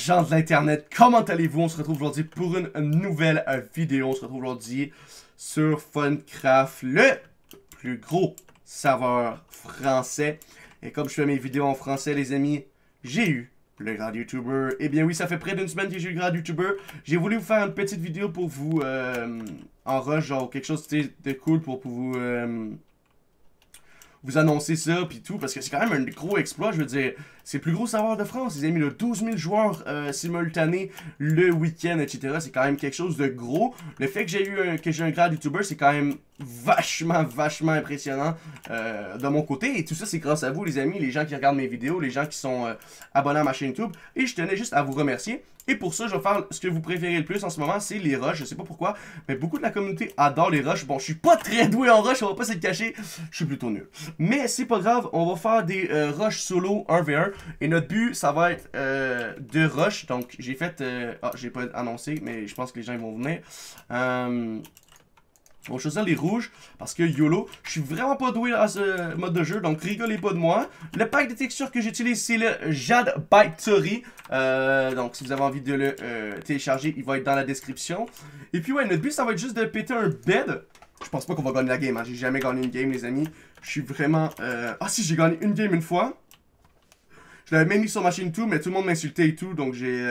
gens de l'internet, comment allez-vous? On se retrouve aujourd'hui pour une nouvelle vidéo. On se retrouve aujourd'hui sur Funcraft, le plus gros serveur français. Et comme je fais mes vidéos en français, les amis, j'ai eu le grand YouTuber. Eh bien oui, ça fait près d'une semaine que j'ai eu le grand YouTuber. J'ai voulu vous faire une petite vidéo pour vous en rush, genre quelque chose de cool pour vous annoncer ça, puis tout, parce que c'est quand même un gros exploit, je veux dire, c'est le plus gros serveur de France, ils ont mis le 12 000 joueurs simultanés le week-end, etc., c'est quand même quelque chose de gros. Le fait que j'ai un grand YouTuber, c'est quand même vachement impressionnant de mon côté, et tout ça, c'est grâce à vous, les amis, les gens qui regardent mes vidéos, les gens qui sont abonnés à ma chaîne YouTube, et je tenais juste à vous remercier. Et pour ça, je vais faire ce que vous préférez le plus en ce moment, c'est les rushs. Je sais pas pourquoi, mais beaucoup de la communauté adore les rushs. Bon, je suis pas très doué en rush, on va pas se le cacher. Je suis plutôt nul. Mais c'est pas grave, on va faire des rushs solo 1v1. Et notre but, ça va être de rush. Donc, j'ai fait... j'ai pas annoncé, mais je pense que les gens ils vont venir. On va choisir les rouges parce que YOLO, je suis vraiment pas doué à ce mode de jeu, donc rigolez pas de moi. Le pack de textures que j'utilise, c'est le Jade Bitery. Donc si vous avez envie de le télécharger, il va être dans la description. Et puis ouais, notre but, ça va être juste de péter un bed. Je pense pas qu'on va gagner la game, hein. J'ai jamais gagné une game, les amis. Je suis vraiment... Ah si, j'ai gagné une game une fois. Je l'avais même mis sur ma chaîne tout, mais tout le monde m'insultait et tout, donc j'ai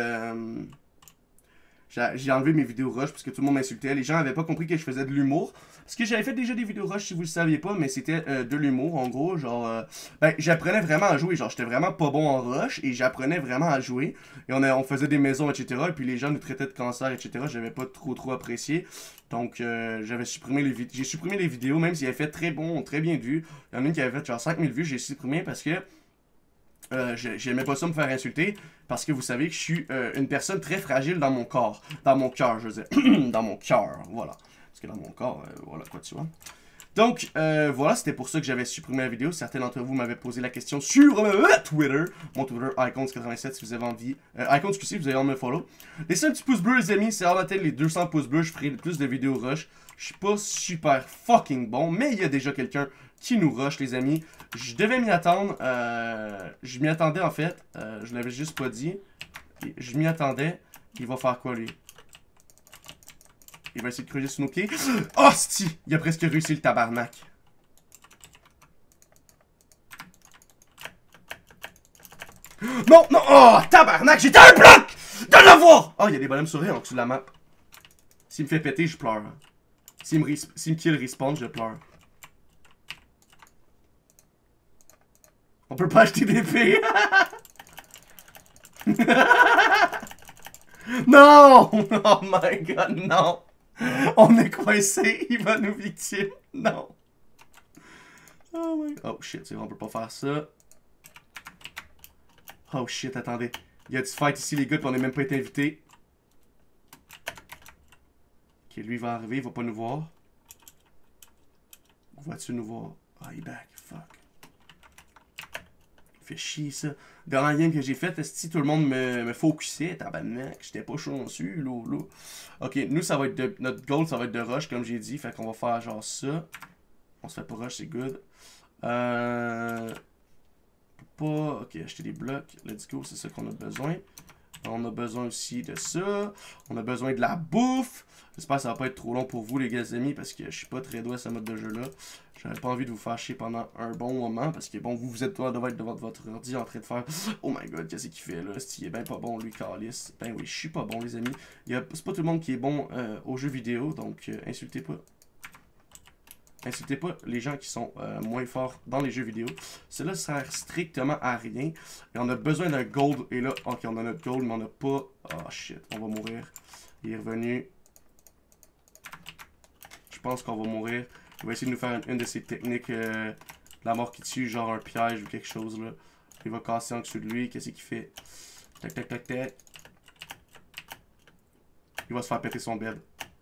enlevé mes vidéos rush parce que tout le monde m'insultait. Les gens n'avaient pas compris que je faisais de l'humour. Parce que j'avais fait déjà des vidéos rush si vous le saviez pas, mais c'était de l'humour en gros. Genre, j'apprenais vraiment à jouer. Genre, j'étais vraiment pas bon en rush et j'apprenais vraiment à jouer. Et on faisait des maisons, etc. Et puis les gens nous traitaient de cancer, etc. J'avais pas trop apprécié. Donc, j'ai supprimé les vidéos, même s'il avait fait très bien de vues. Il y en a une qui avait fait genre 5000 vues, j'ai supprimé parce que j'aimais pas ça me faire insulter parce que vous savez que je suis une personne très fragile dans mon corps. Dans mon cœur, je veux dire. Dans mon cœur, voilà. Parce que dans mon corps, voilà quoi, tu vois. Donc, voilà, c'était pour ça que j'avais supprimé la vidéo. Certains d'entre vous m'avaient posé la question sur Twitter. Mon Twitter, Icons87, si vous avez envie. Icons, si vous avez envie de me follow. Laissez un petit pouce bleu, les amis. C'est hors d'atteindre les 200 pouces bleus. Je ferai plus de vidéos rush. Je suis pas super fucking bon, mais il y a déjà quelqu'un qui nous rush, les amis. Je devais m'y attendre. Je m'y attendais, en fait. Je l'avais juste pas dit. Je m'y attendais. Il va faire quoi, lui? Il va essayer de creuser sous nos pieds. Oh, sti! Il a presque réussi le tabarnak. Non, non! Oh, tabarnak! J'étais un bloc! De l'avoir! Oh, il y a des bonhommes sourires en dessous de la map. S'il me fait péter, je pleure. S'il me kill respawn, je pleure. On peut pas acheter d'épée. Non! Oh my god, non! On est coincé, il va nous victime. Non! Oh my god. Oh shit, c'est vrai, on peut pas faire ça. Oh shit, attendez. Il y a du fight ici, les gars, puis on n'est même pas été invités. Ok, lui il va arriver, il va pas nous voir. Vas-tu nous voir? Oh, il est back, fuck. Fait chier ça. Dernière game que j'ai faite, si tout le monde me focusait, tabarnak, j'étais pas chanceux, là. Ok, nous ça va être notre goal, ça va être de rush, comme j'ai dit, fait qu'on va faire genre ça. On se fait pas rush, c'est good. Ok, acheter des blocs, let's go, c'est ça qu'on a besoin. On a besoin aussi de ça. On a besoin de la bouffe. J'espère que ça va pas être trop long pour vous, les gars amis, parce que je suis pas très doué à ce mode de jeu-là. J'avais pas envie de vous faire chier pendant un bon moment, parce que bon, vous êtes devant être devant votre ordi en train de faire oh my god, qu'est-ce qu'il fait là? Il est ben pas bon, lui, Carlis. Ben oui, je suis pas bon, les amis. C'est pas tout le monde qui est bon aux jeux vidéo, donc insultez pas. Insultez pas les gens qui sont moins forts dans les jeux vidéo. Cela sert strictement à rien. Et on a besoin d'un gold. Et là, ok, on a notre gold, mais on n'a pas... Oh shit, on va mourir. Il est revenu. Je pense qu'on va mourir. Il va essayer de nous faire une de ces techniques. La mort qui tue, genre un piège ou quelque chose là. Il va casser en dessous de lui. Qu'est-ce qu'il fait? Tac, tac, tac, tac. Il va se faire péter son bed.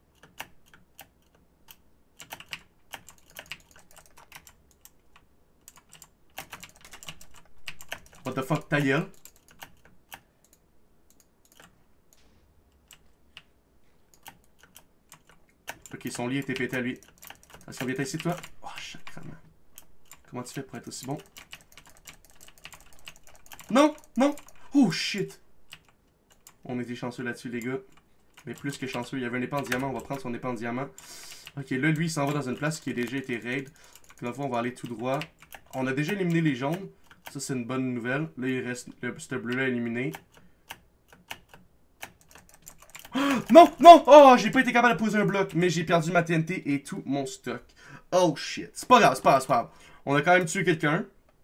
What the fuck, ta gueule? Ok, son lit était pété à lui. Est-ce qu'on vient ici, toi? Oh, sacrément. Comment tu fais pour être aussi bon? Non! Non! Oh, shit! On était chanceux là-dessus, les gars. Mais plus que chanceux. Il y avait un épée en diamant. On va prendre son épée en diamant. Ok, là, lui, il s'en va dans une place qui a déjà été raid. Dans le fond, on va aller tout droit. On a déjà éliminé les jaunes. Ça, c'est une bonne nouvelle. Là, il reste ce bleu-là éliminé. Non, non! Oh, j'ai pas été capable de poser un bloc, mais j'ai perdu ma TNT et tout mon stock. Oh shit. C'est pas grave, c'est pas grave, c'est pas grave. On a quand même tué quelqu'un.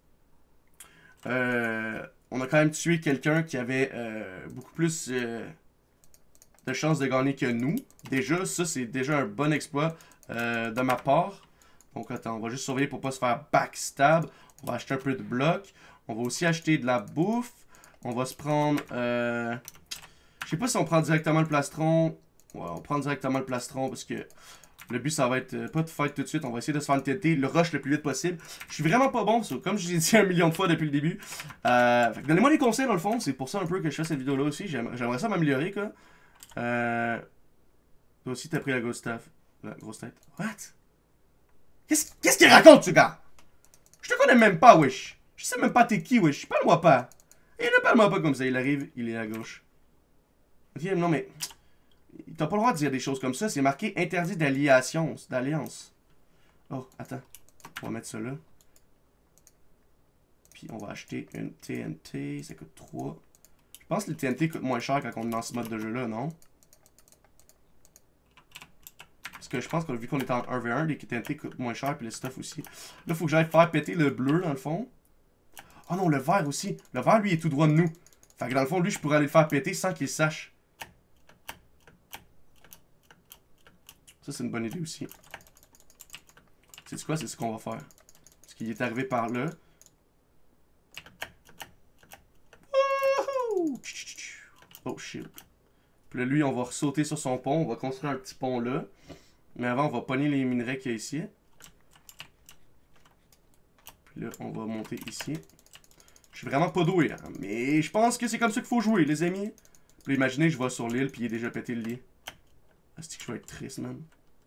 On a quand même tué quelqu'un qui avait beaucoup plus de chances de gagner que nous. Déjà, ça, c'est déjà un bon exploit de ma part. Donc, attends, on va juste surveiller pour pas se faire backstab. On va acheter un peu de blocs. On va aussi acheter de la bouffe. On va se prendre... je sais pas si on prend directement le plastron. Ouais, on prend directement le plastron parce que le but, ça va être pas de fight tout de suite. On va essayer de se faire une TNT, le rush le plus vite possible. Je suis vraiment pas bon, ça. Comme je l'ai dit 1 million de fois depuis le début. Donnez-moi des conseils, dans le fond. C'est pour ça un peu que je fais cette vidéo-là aussi. J'aimerais ça m'améliorer, quoi. Toi aussi, t'as pris la grosse staff. La grosse tête. What? Qu'est-ce qu'il raconte, ce gars? Je te connais même pas, wesh. Je sais même pas t'es qui, wesh. Parle-moi pas. Et ne parle-moi pas comme ça. Il arrive, il est à gauche. Ok, non, mais... T'as pas le droit de dire des choses comme ça. C'est marqué interdit d'alliance. Oh, attends. On va mettre ça là. Puis on va acheter une TNT. Ça coûte 3. Je pense que les TNT coûtent moins cher quand on est dans ce mode de jeu-là, non? Parce que je pense que vu qu'on est en 1v1, les TNT coûtent moins cher, puis le stuff aussi. Là, il faut que j'aille faire péter le bleu, dans le fond. Oh non, le vert aussi. Le vert, lui, est tout droit de nous. Fait que dans le fond, lui, je pourrais aller le faire péter sans qu'il sache. Ça, c'est une bonne idée aussi. C'est quoi? C'est ce qu'on va faire. Parce qu'il est arrivé par là. Oh shit. Puis là, lui, on va sauter sur son pont. On va construire un petit pont là. Mais avant, on va pogner les minerais qu'il y a ici. Puis là, on va monter ici. Je suis vraiment pas doué, hein. Mais je pense que c'est comme ça qu'il faut jouer, les amis. Puis là, imaginez, je vais sur l'île, puis il est déjà pété le lit. Est-ce que je vais être triste, man?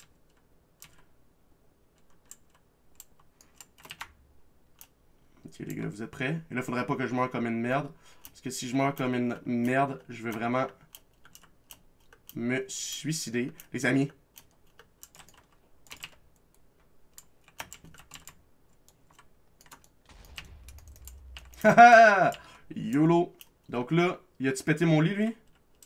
Ok, les gars, vous êtes prêts? Et là, faudrait pas que je meure comme une merde. Parce que si je meurs comme une merde, je vais vraiment me suicider. Les amis. Haha! YOLO! Donc là, il a-tu pété mon lit, lui?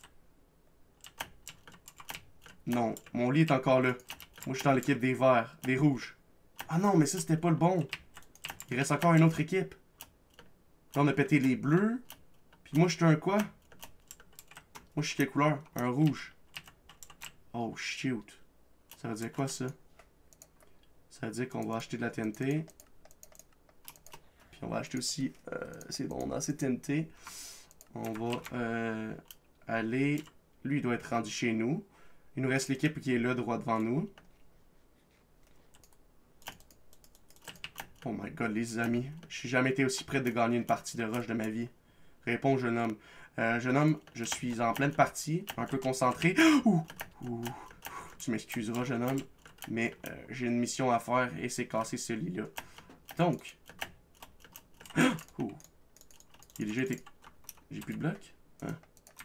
Non, mon lit est encore là. Moi, je suis dans l'équipe des verts, des rouges. Ah non, mais ça, c'était pas le bon. Il reste encore une autre équipe. Là, on a pété les bleus. Puis moi, je suis un quoi? Moi, je suis quelle couleur? Un rouge. Oh, shoot. Ça veut dire quoi, ça? Ça veut dire qu'on va acheter de la TNT. Puis on va acheter aussi... c'est bon, on a assez de TNT. On va aller... Lui, il doit être rendu chez nous. Il nous reste l'équipe qui est là, droit devant nous. Oh my god, les amis. Je suis jamais été aussi près de gagner une partie de rush de ma vie. Réponds, jeune homme. Jeune homme, je suis en pleine partie, un peu concentré. Tu m'excuseras, jeune homme, mais j'ai une mission à faire et c'est casser ce lit-là. Donc... Il a déjà été... J'ai plus de blocs? Hein?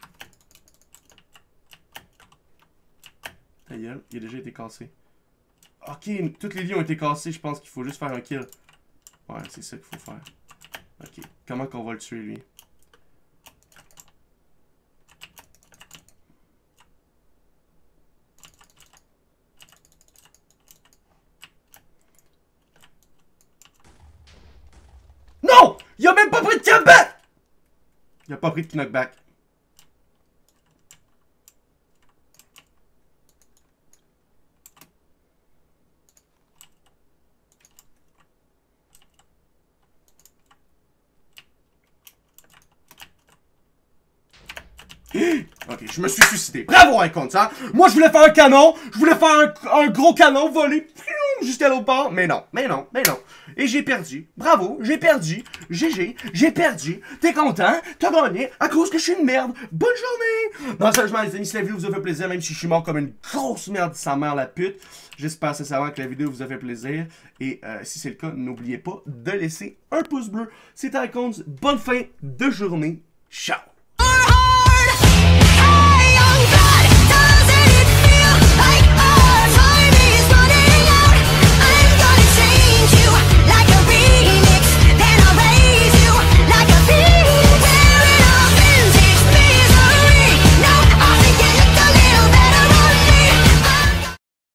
Ta gueule, il a déjà été cassé. Ok, toutes les lits ont été cassés, je pense qu'il faut juste faire un kill. Ouais, c'est ça qu'il faut faire. Ok, comment qu'on va le tuer, lui? Non! Il a même pas pris de knockback! Il a pas pris de knockback. Ok, je me suis suicidé. Bravo, Icons, hein? Moi, je voulais faire un canon. Je voulais faire un gros canon volé jusqu'à l'autre bord. Mais non, mais non, mais non. Et j'ai perdu. Bravo, j'ai perdu. GG, j'ai perdu. T'es content? T'as gagné à cause que je suis une merde. Bonne journée! Non, sérieusement, les amis, si la vidéo vous a fait plaisir, même si je suis mort comme une grosse merde, sa mère la pute, j'espère sincèrement que la vidéo vous a fait plaisir. Et si c'est le cas, n'oubliez pas de laisser un pouce bleu. C'était Icons. Bonne fin de journée. Ciao!